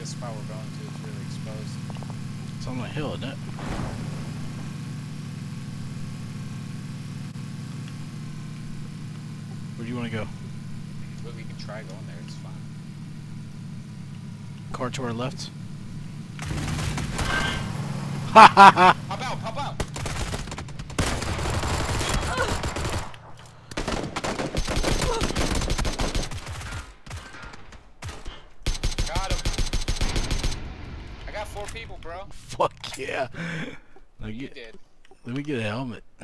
this spot we're going to is really exposed. It's on the hill, isn't it? Where do you want to go? But we can try going there, it's fine. Car to our left. Ha ha ha! Pop out, pop out! Got him. I got 4 people, bro. Fuck yeah! You did. Let me get a helmet.